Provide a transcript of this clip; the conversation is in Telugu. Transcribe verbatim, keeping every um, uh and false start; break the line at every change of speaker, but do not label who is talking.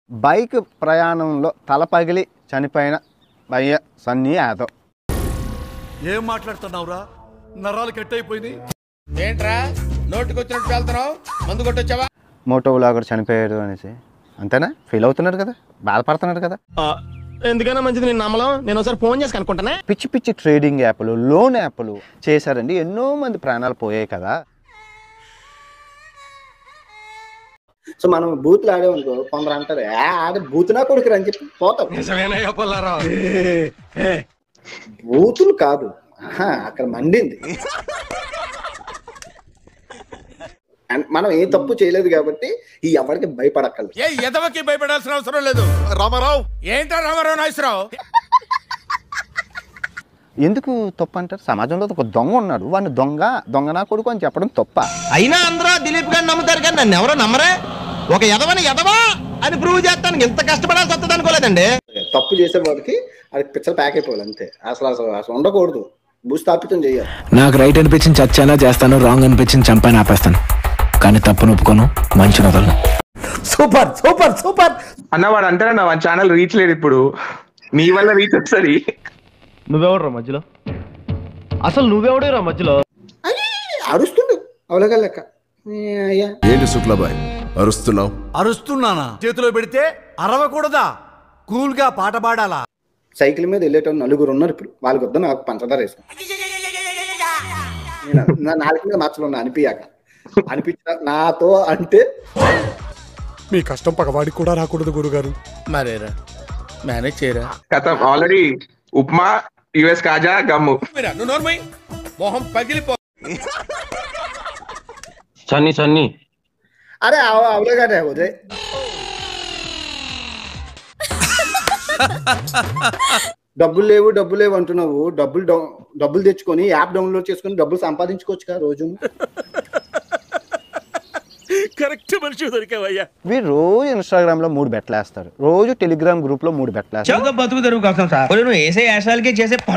బైక్ ప్రయాణంలో తల పగిలి చనిపోయిన భయ్య సన్నీ యాదవ్.
ఏం మాట్లాడుతున్నావురా? నరాలు కట్ అయిపోయింది.
ఏంట్రా నోటికి వచ్చినట్టు వెళ్తున్నావు? మందు కొట్టొచ్చావా?
మోటో వ్లాగర్ చనిపోయాడు అనేసి అంతేనా? ఫీల్ అవుతున్నారు కదా, బాధపడుతున్నారు కదా.
ఎందుకైనా మంచిది నేను నమ్మలం. నేను ఒకసారి ఫోన్ చేసి కనుక్కుంటానే.
పిచ్చి పిచ్చి ట్రేడింగ్ యాప్లు, లోన్ యాప్లు చేశారండి. ఎన్నో మంది ప్రాణాలు పోయాయి కదా.
సో మనం బూతులు ఆడేమనుకో కొందరు అంటారు ఆడే బూతునా కొడుకురు అని చెప్పి పోతాం. బూతులు కాదు, అక్కడ మండింది. మనం ఏ తప్పు చేయలేదు కాబట్టి ఈ ఎవరికి భయపడక్కర్లేదు.
ఏ ఎదవకి భయపడాల్సిన అవసరం లేదు. రామారావు ఏంటో రామారావు నాగేశ్వరరావు
ఎందుకు తప్పు అంటారు? సమాజంలో ఒక దొంగ ఉన్నాడు, వాడిని దొంగ దొంగనా కొడుకు అని చెప్పడం తప్ప?
అయినా అందరూ దిలీప్ గారిని నమ్ముతారు కానీ నన్ను ఎవరో నమ్మరే. ఒక ఎదవని ఎదవా అని ప్రూవ్ చేస్తానికి ఎంత కష్టపడాల్సి వస్తుంది అనుకోలేదండి.
తప్పు చేసే వాడికి అది పిచ్చలు ప్యాక్ అయిపోవాలి అంతే. అసలు అసలు అసలు ఉండకూడదు, భూస్థాపితం చేయాలి.
నాకు రైట్ అనిపించింది చచ్చానా చేస్తాను, రాంగ్ అనిపించింది చంపాను ఆపేస్తాను, కానీ తప్పును ఒప్పుకోను, మంచి వదలను.
సూపర్ సూపర్ సూపర్
అన్న. వాడు అంటారా నా ఛానల్ రీచ్ లేదు ఇప్పుడు, నీ వల్ల రీచ్ వస్తుంది.
నువ్వెవడరా మధ్యలో? అసలు నువ్వెవడేరా మధ్యలో?
అరుస్తుండు అవలగా లెక్క.
ఏంటి శుక్లాబాయ్ అరుస్తున్నావు?
అరుస్తున్నానా? చేతిలో పెడితే అరవకూడదా? కూల్ గా పాట పాడాలా?
సైకిల్ మీద వెళ్ళేటప్పుడు నలుగురు ఉన్నారు. ఇప్పుడు వాళ్ళకి వద్ద నాకు పంచదార వేసుకో. నా నాలుగు మీద మచ్చలు ఉన్నా అనిపించాక అనిపించిన నాతో అంటే
మీ కష్టం పగవాడికి కూడా రాకూడదు గురుగారు.
మరేరా మేనేజ్ చేయరా.
కథ ఆల్రెడీ ఉప్మా, యుఎస్ కాజా, గమ్ము.
నువ్వు నోర్మై మొహం పగిలిపో.
సన్నీ సన్నీ
అరే అవలేగానే వదే. డబ్బులు లేవు డబ్బులు లేవు అంటున్నావు. డబ్బులు డబ్బులు తెచ్చుకొని యాప్ డౌన్లోడ్ చేసుకుని డబ్బులు సంపాదించుకోవచ్చుగా రోజు.
కరెక్ట్ మనిషి దొరికావయ్యా.
వీరు రోజు ఇన్స్టాగ్రామ్ లో మూడు బెట్లు వేస్తారు, రోజు టెలిగ్రామ్ గ్రూప్ లో మూడు బెట్లు వేస్తారు.
బతుకు తెరువు కోసం సార్ నువ్వు వేసే యాసాలకి చేసే